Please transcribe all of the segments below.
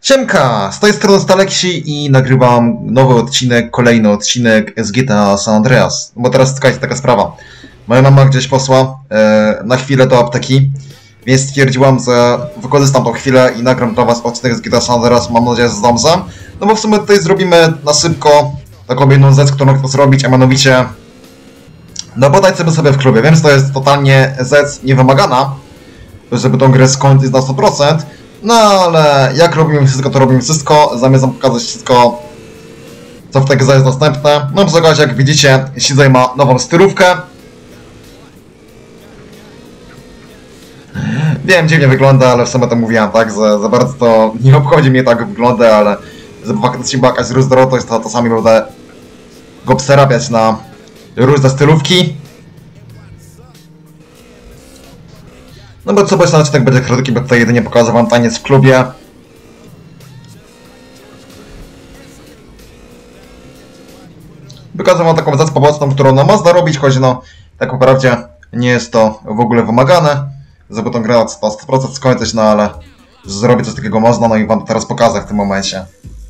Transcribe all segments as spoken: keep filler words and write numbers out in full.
Siemka, z tej strony Staleksi i nagrywam nowy odcinek, kolejny odcinek z G T A San Andreas. Bo teraz słuchajcie, taka sprawa. Moja mama gdzieś posła e, na chwilę do apteki, więc stwierdziłam, że wykorzystam tą chwilę i nagram dla was odcinek z G T A San Andreas, mam nadzieję, że zdążę. No bo w sumie tutaj zrobimy na szybko taką jedną rzecz, którą chcę zrobić, a mianowicie no bo dajcie sobie w klubie. Wiem, że to jest totalnie rzecz niewymagana, żeby tą grę skończyć na sto procent. No ale jak robimy wszystko, to robimy wszystko. Zamierzam pokazać wszystko, co w tej grze jest dostępne. No przy okazji, jak widzicie, Sidzej ma nową stylówkę. Wiem, dziwnie wygląda, ale w sumie to mówiłem, tak, że za bardzo to nie obchodzi mnie tak wygląda, ale żeby faktycznie była jakaś różnorodność, to czasami będę go przerabiać na różne stylówki. No bo co, bo jeszcze odcinek będzie krótki, bo tutaj jedynie pokażę wam taniec w klubie. Pokażę wam taką rzecz poboczną, którą no można robić, choć no tak naprawdę nie jest to w ogóle wymagane, żeby tą grę na sto procent skończyć, no ale zrobić coś takiego można, no i wam to teraz pokażę w tym momencie.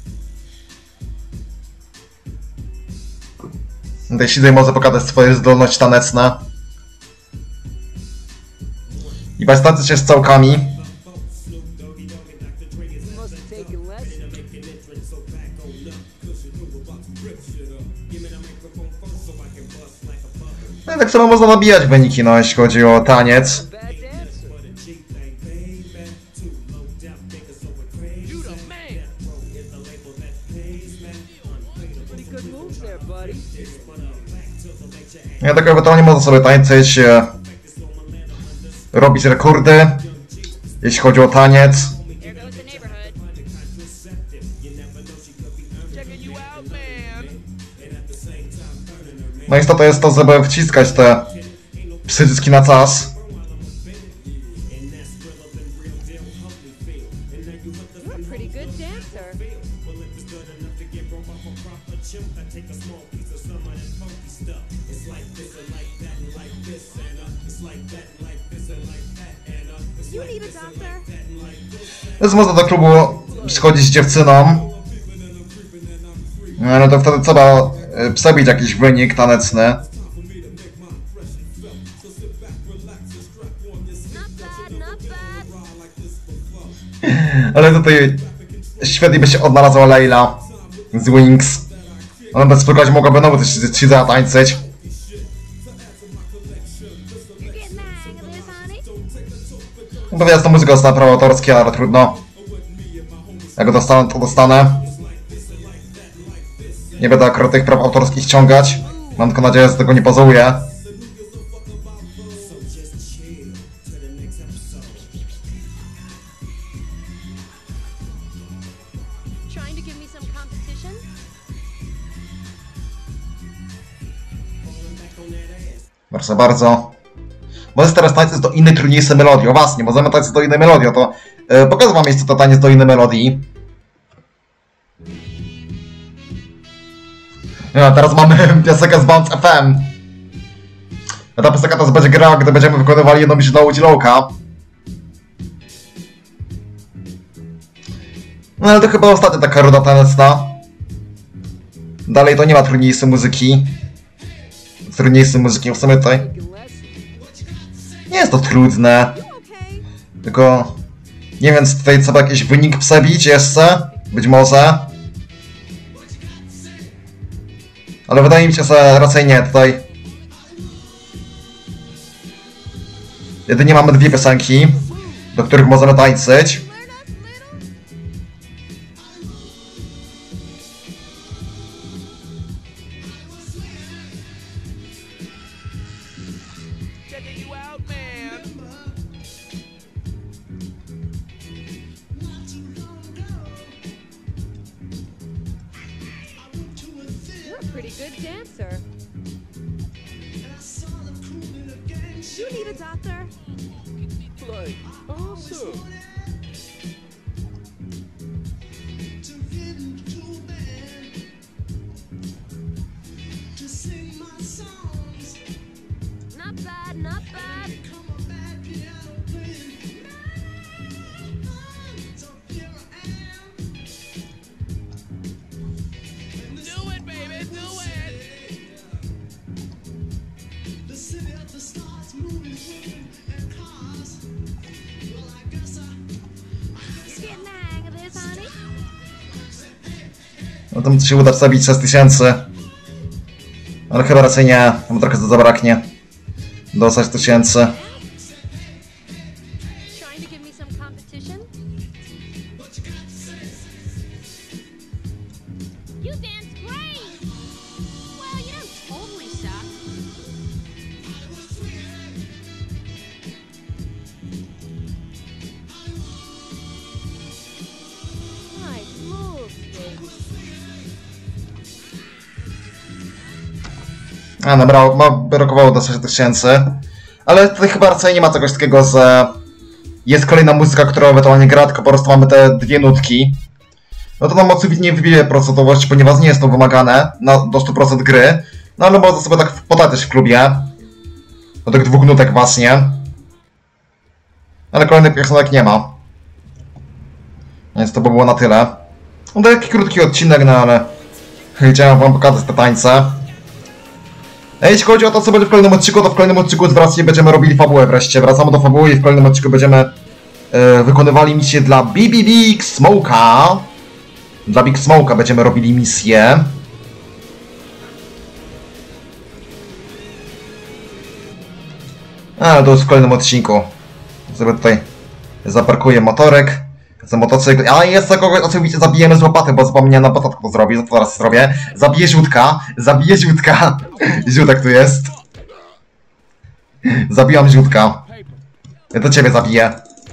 Tutaj Sidzej może pokazać swoje zdolności taneczne. I bastacy się z całkami. No i tak samo można nabijać wyniki, no jeśli chodzi o taniec. Ja tak ewentualnie można sobie tańczyć, robić rekordy, jeśli chodzi o taniec. No i to jest to, żeby wciskać te przyciski na czas. Więc można do klubu przychodzić z dziewczyną. No to wtedy trzeba przebić jakiś wynik taneczny. Ale tutaj świetnie by się odnalazła Leila z Wings. Ona bez spokoju mogłaby znowu też się zatańczyć. No wiesz, to muzyka dostała prawa autorskie, ale trudno. Jak go dostanę, to dostanę. Nie będę akurat tych praw autorskich ściągać. Mam tylko nadzieję, że tego nie pozołuję. Proszę bardzo. Możesz teraz tańczyć do innej, trudniejszej melodii. O właśnie, możemy tańczyć do innej melodii. To yy, pokażę wam jeszcze to taniec do innej melodii. No, teraz mamy piosenkę z Bounce F M. No, ta piosenka teraz będzie grała, gdy będziemy wykonywali jedną myśl na Łódź Lowka. No ale to chyba ostatnia taka ruda taneczna. Dalej to nie ma trudniejszej muzyki. Trudniejszej muzyki, w sumie tutaj nie jest to trudne. Tylko nie wiem, czy tutaj trzeba jakiś wynik przebić jeszcze. Być może. Ale wydaje mi się, że raczej nie tutaj. Jedynie mamy dwie piosenki, do których możemy tańczyć. No to mi się uda zabić sześć tysięcy. Ale chyba raczej nie, bo trochę to zabraknie. Do sześć tysięcy. A, nabrało, ma, brakowało do sześć tysięcy. Ale tutaj chyba raczej nie ma czegoś takiego, że jest kolejna muzyka, która ewentualnie gra, tylko po prostu mamy te dwie nutki. No to nam oczywiście nie wybije procentowości, ponieważ nie jest to wymagane na, do stu procent gry. No ale można sobie tak podać w klubie. Do tych dwóch nutek właśnie. Ale kolejnych piosenek nie ma. Więc to by było na tyle. No to taki krótki odcinek, no ale chciałem wam pokazać te tańce. A jeśli chodzi o to, co będzie w kolejnym odcinku, to w kolejnym odcinku wracamy, będziemy robili fabułę wreszcie. Wracamy do fabuły i w kolejnym odcinku będziemy e, wykonywali misję dla B B Big Smoke'a. Dla Big Smoke'a będziemy robili misję. Ale to już w kolejnym odcinku. Sobie tutaj zaparkuję motorek. Za motocykl. A jest za kogoś, oczywiście zabijemy z łopaty, bo zapomniałem na początku to zrobić, to teraz zrobię. Zabiję Ziutka, zabiję Ziutka. Ziutek tu jest. Zabijam Ziutka. Ja do ciebie zabiję.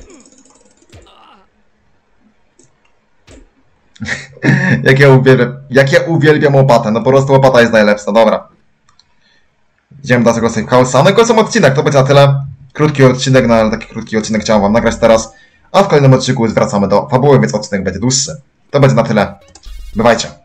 jak, ja uwielbiam, jak ja uwielbiam łopatę, no po prostu łopata jest najlepsza, dobra. Idziemy do tego safe house'a. No i końcem odcinek, to będzie na tyle. Krótki odcinek, no ale taki krótki odcinek chciałem wam nagrać teraz. A w kolejnym odcinku wracamy do fabuły, więc odcinek będzie dłuższy. To będzie na tyle. Bywajcie.